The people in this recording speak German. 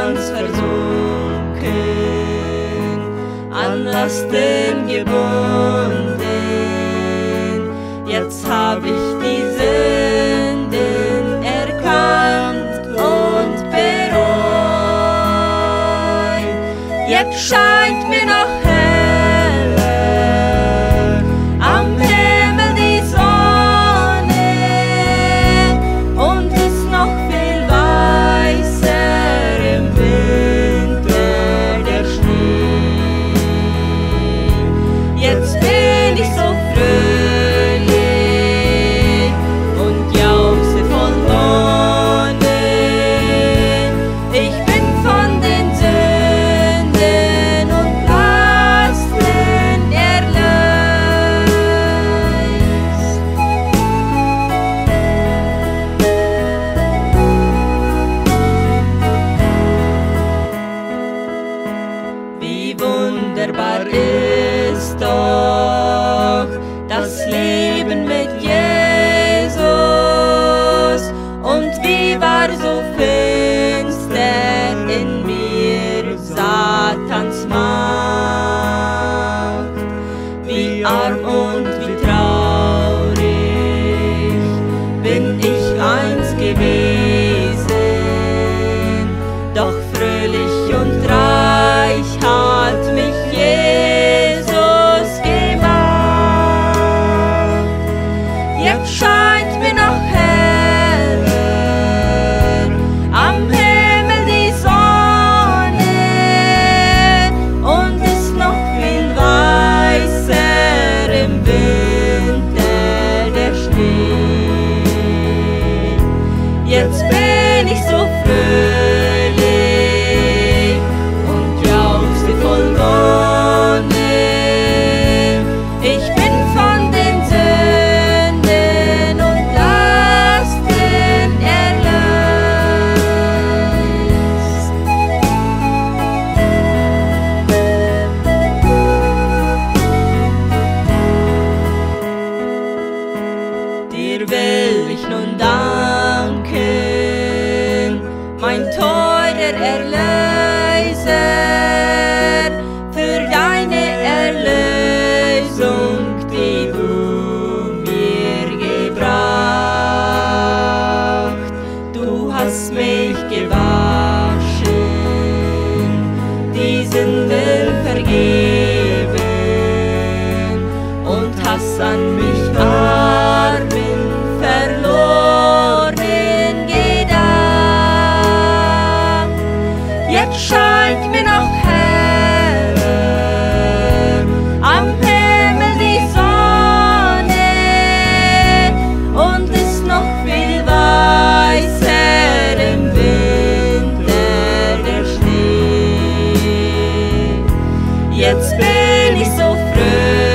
ganz versunken, an Lasten gebunden. Jetzt hab ich die Sünden erkannt und bereut. Jetzt scheint mir noch heller am Himmel die Sonne und ist noch viel weißer im Winter der Schnee. Jetzt bin ich so fröhlich und jauchze voll Wonne. Ich bin von den Sünden und Lasten erlöst. Wie wunderbar ist doch das Leben mit Jesus, und wie war so finster in mir Satans Macht. Wie arm und wie traurig bin ich einst gewesen, doch fröhlich und reich hat mich Jesus gemacht. Jetzt scheint mir noch heller am Himmel die Sonne und ist noch viel weißer im Winter der Schnee. Jetzt bin ich so fröhlich und jauchze voll Wonne. Ich bin von den Sünden und Lasten erlöst. Dir will ich nun danken, mein teurer Erlöser, für deine Erlösung, die du mir gebracht. Du hast mich gewaschen, die Sünden vergeben und hast an mich armen, verloren gedacht. Jetzt scheint mir noch heller am Himmel die Sonne und ist noch viel weißer im Winter der Schnee. Jetzt bin ich so fröhlich